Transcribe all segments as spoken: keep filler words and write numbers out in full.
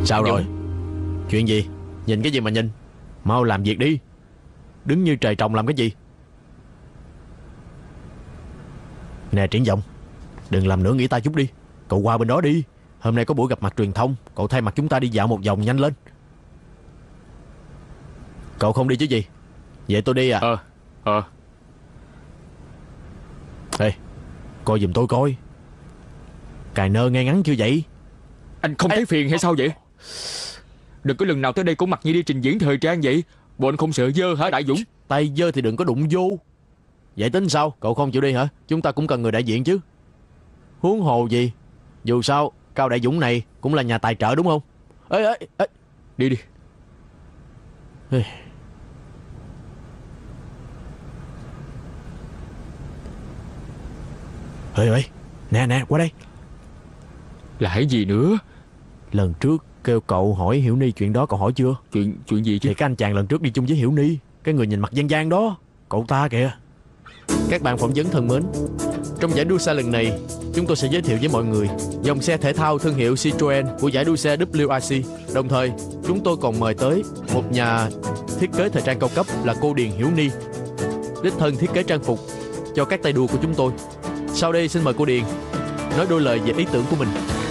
Sao rồi? Chuyện gì? Nhìn cái gì mà nhìn? Mau làm việc đi. Đứng như trời trồng làm cái gì? Nè Triển Vọng, đừng làm nữa, nghỉ tay chút đi. Cậu qua bên đó đi. Hôm nay có buổi gặp mặt truyền thông. Cậu thay mặt chúng ta đi dạo một vòng, nhanh lên. Cậu không đi chứ gì? Vậy tôi đi à? Ờ Ờ Ê, coi giùm tôi coi. Cài nơ ngay ngắn chưa vậy? Anh không thấy phiền hay sao vậy? Đừng có lần nào tới đây cũng mặc như đi trình diễn thời trang vậy. Bộ anh không sợ dơ hả Đại Dũng? Tay dơ thì đừng có đụng vô. Vậy tính sao? Cậu không chịu đi hả? Chúng ta cũng cần người đại diện chứ. Huống hồ gì. Dù sao Cao Đại Dũng này cũng là nhà tài trợ đúng không? Ê ê ê. Đi đi. Ê. Ê ê. Nè nè qua đây. Là cái gì nữa? Lần trước kêu cậu hỏi Hiểu Ni chuyện đó, cậu hỏi chưa? Chuyện chuyện gì chứ? Thì cái anh chàng lần trước đi chung với Hiểu Ni, cái người nhìn mặt gian gian đó, cậu ta kìa. Các bạn phỏng vấn thân mến, trong giải đua xe lần này, chúng tôi sẽ giới thiệu với mọi người dòng xe thể thao thương hiệu Citroen của giải đua xe W R C. Đồng thời, chúng tôi còn mời tới một nhà thiết kế thời trang cao cấp là cô Điền Hiểu Ni, đích thân thiết kế trang phục cho các tay đua của chúng tôi. Sau đây xin mời cô Điền nói đôi lời về ý tưởng của mình.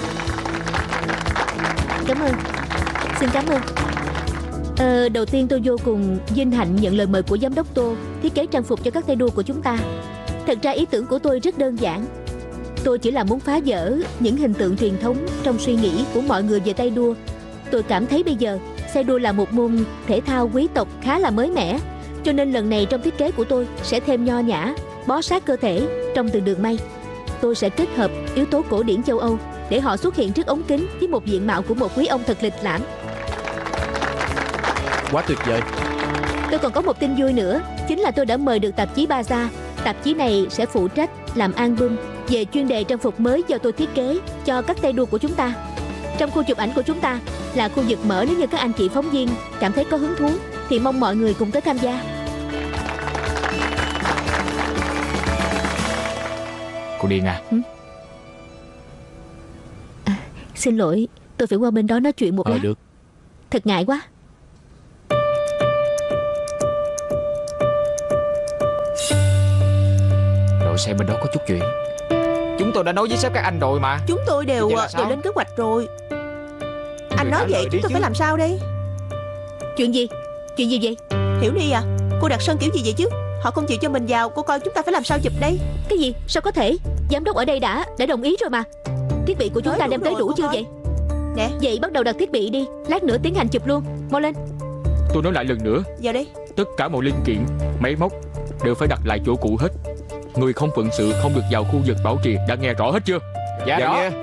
Cảm ơn. Xin cảm ơn. Ờ, đầu tiên tôi vô cùng vinh hạnh nhận lời mời của giám đốc Tô thiết kế trang phục cho các tay đua của chúng ta. Thật ra ý tưởng của tôi rất đơn giản. Tôi chỉ là muốn phá vỡ những hình tượng truyền thống trong suy nghĩ của mọi người về tay đua. Tôi cảm thấy bây giờ xe đua là một môn thể thao quý tộc khá là mới mẻ, cho nên lần này trong thiết kế của tôi sẽ thêm nho nhã, bó sát cơ thể trong từng đường may. Tôi sẽ kết hợp yếu tố cổ điển châu Âu để họ xuất hiện trước ống kính với một diện mạo của một quý ông thật lịch lãm. Quá tuyệt vời. Tôi còn có một tin vui nữa, chính là tôi đã mời được tạp chí Baza. Tạp chí này sẽ phụ trách làm album về chuyên đề trang phục mới do tôi thiết kế cho các tay đua của chúng ta. Trong khu chụp ảnh của chúng ta là khu vực mở, nếu như các anh chị phóng viên cảm thấy có hứng thú thì mong mọi người cùng tới tham gia. Cô Điền à, ừ? à Xin lỗi, tôi phải qua bên đó nói chuyện một Ờ lát. được. Thật ngại quá. đội xe bên đó có chút chuyện. Chúng tôi đã nói với sếp các anh rồi mà. Chúng tôi đều đều lên kế hoạch rồi. Anh nói vậy chúng tôi phải làm sao đây? Chuyện gì? Chuyện gì vậy? Hiểu Ni à, cô đặt sân kiểu gì vậy chứ? Họ không chịu cho mình vào, cô coi chúng ta phải làm sao chụp đây? Cái gì? Sao có thể? Giám đốc ở đây đã đã đồng ý rồi mà. Thiết bị của chúng ta đem tới đủ chưa vậy? Nè. Vậy bắt đầu đặt thiết bị đi, lát nữa tiến hành chụp luôn. Mau lên. Tôi nói lại lần nữa, vào đây. Tất cả mọi linh kiện, máy móc đều phải đặt lại chỗ cũ hết. Người không phận sự không được vào khu vực bảo trì, đã nghe rõ hết chưa? Dạ, dạ nghe.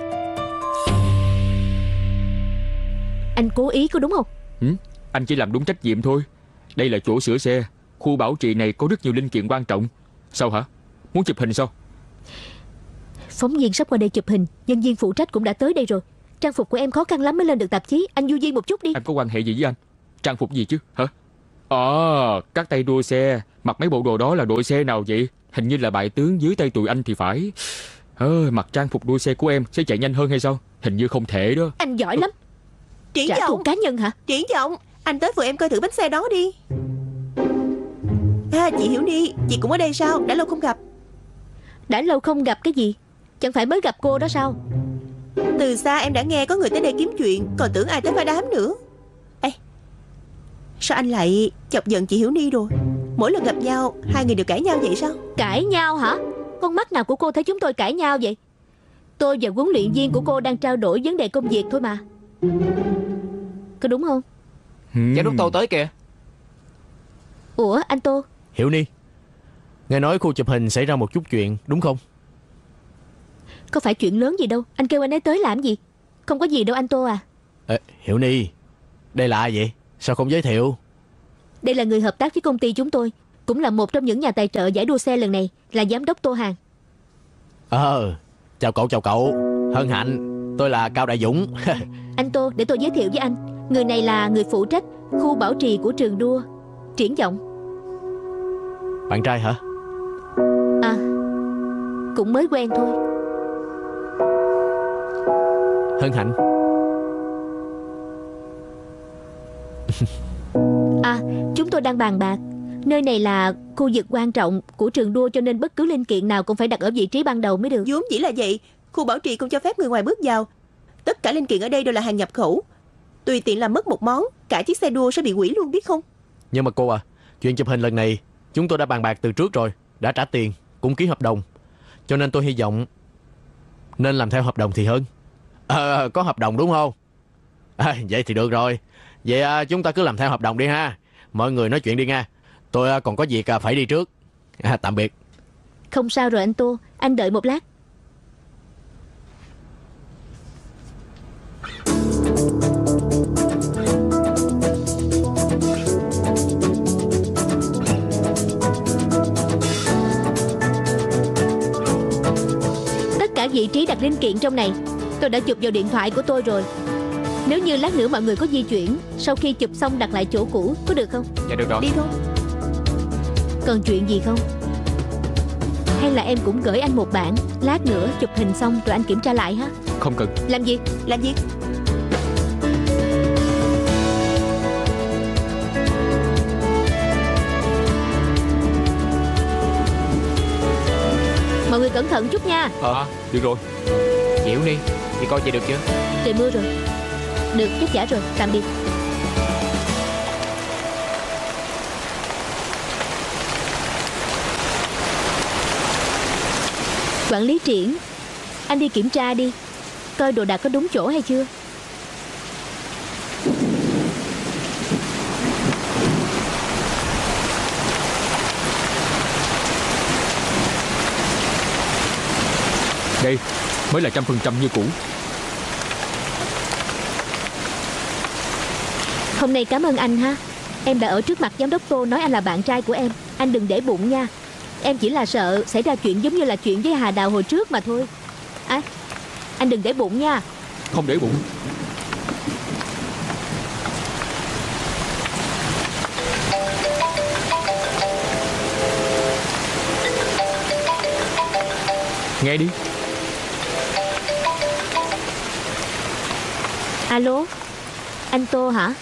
Anh cố ý có đúng không? Ừ, anh chỉ làm đúng trách nhiệm thôi. Đây là chỗ sửa xe, khu bảo trì này có rất nhiều linh kiện quan trọng. Sao hả? Muốn chụp hình sao? Phóng viên sắp qua đây chụp hình, nhân viên phụ trách cũng đã tới đây rồi. Trang phục của em khó khăn lắm mới lên được tạp chí. Anh du di một chút đi. Em có quan hệ gì với anh? Trang phục gì chứ hả? Ờ, à, các tay đua xe mặc mấy bộ đồ đó là đội xe nào vậy? Hình như là bại tướng dưới tay tụi anh thì phải. Ờ, mặc trang phục đua xe của em sẽ chạy nhanh hơn hay sao? Hình như không thể đó. Anh giỏi lắm. Triển Trả thù Vọng cá nhân hả? Triển Vọng, anh tới phụ em coi thử bánh xe đó đi. À, chị Hiểu Ni, chị cũng ở đây sao? Đã lâu không gặp. Đã lâu không gặp cái gì? Chẳng phải mới gặp cô đó sao? Từ xa em đã nghe có người tới đây kiếm chuyện, còn tưởng ai tới phá đám nữa. Ê, sao anh lại chọc giận chị Hiểu Ni rồi? Mỗi lần gặp nhau, hai người đều cãi nhau vậy sao? Cãi nhau hả? Con mắt nào của cô thấy chúng tôi cãi nhau vậy? Tôi và huấn luyện viên của cô đang trao đổi vấn đề công việc thôi mà. Có đúng không? Giám đốc Tô tới kìa. Ủa anh Tô? Hiểu Ni, nghe nói khu chụp hình xảy ra một chút chuyện đúng không? Có phải chuyện lớn gì đâu. Anh kêu anh ấy tới làm gì? Không có gì đâu anh Tô à. Ê, Hiểu Ni, đây là ai vậy? Sao không giới thiệu? Đây là người hợp tác với công ty chúng tôi, cũng là một trong những nhà tài trợ giải đua xe lần này, là giám đốc Tô Hàn. Ờ, chào cậu, chào cậu. Hân hạnh, tôi là Cao Đại Dũng. Anh Tô, để tôi giới thiệu với anh. Người này là người phụ trách khu bảo trì của trường đua Triển Vọng. Bạn trai hả? À, cũng mới quen thôi. Hân hạnh. À, chúng tôi đang bàn bạc. Nơi này là khu vực quan trọng của trường đua, cho nên bất cứ linh kiện nào cũng phải đặt ở vị trí ban đầu mới được. vốn dĩ là vậy. Khu bảo trì không cho phép người ngoài bước vào. Tất cả linh kiện ở đây đều là hàng nhập khẩu. Tùy tiện làm mất một món, cả chiếc xe đua sẽ bị hủy luôn, biết không? Nhưng mà cô à, chuyện chụp hình lần này chúng tôi đã bàn bạc từ trước rồi, đã trả tiền, cũng ký hợp đồng. Cho nên tôi hy vọng nên làm theo hợp đồng thì hơn. Ờ, có hợp đồng đúng không? À, vậy thì được rồi. Vậy à, chúng ta cứ làm theo hợp đồng đi ha. Mọi người nói chuyện đi nha. Tôi à, còn có việc à, phải đi trước. À, tạm biệt. Không sao rồi anh Tô, anh đợi một lát. Tất cả vị trí đặt linh kiện trong này tôi đã chụp vào điện thoại của tôi rồi. Nếu như lát nữa mọi người có di chuyển, sau khi chụp xong đặt lại chỗ cũ, có được không? Dạ được rồi. Đi thôi. Còn chuyện gì không? Hay là em cũng gửi anh một bản, lát nữa chụp hình xong rồi anh kiểm tra lại ha. Không cần. Làm gì? Làm gì? Mọi người cẩn thận chút nha. À, được rồi. Chị Hiếu Ni, chị coi chị được chưa? Trời mưa rồi. Được, chắc chả rồi, tạm biệt. Quản lý Triển, anh đi kiểm tra đi, coi đồ đạc có đúng chỗ hay chưa. Đây, mới là trăm phần trăm như cũ. Hôm nay cảm ơn anh ha. Em đã ở trước mặt giám đốc Tô nói anh là bạn trai của em. Anh đừng để bụng nha. Em chỉ là sợ xảy ra chuyện giống như là chuyện với Hà Đào hồi trước mà thôi. À, anh đừng để bụng nha. Không để bụng. Nghe đi. Alo, anh Tô hả?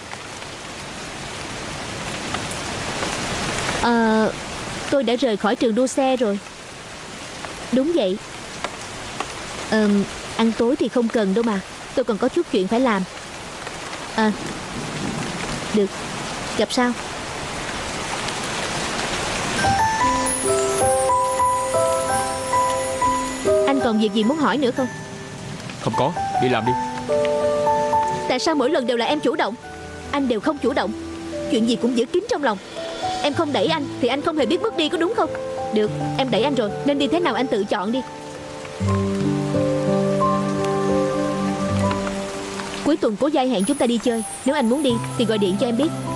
Ờ, tôi đã rời khỏi trường đua xe rồi. Đúng vậy. Ờ, ăn tối thì không cần đâu mà. Tôi còn có chút chuyện phải làm. À, được, gặp sau. Anh còn việc gì muốn hỏi nữa không? Không có, đi làm đi. Tại sao mỗi lần đều là em chủ động? Anh đều không chủ động. Chuyện gì cũng giữ kín trong lòng. Em không đẩy anh thì anh không hề biết bước đi, có đúng không? Được, em đẩy anh rồi, nên đi thế nào anh tự chọn đi. Cuối tuần Cố Giai hẹn chúng ta đi chơi. Nếu anh muốn đi thì gọi điện cho em biết.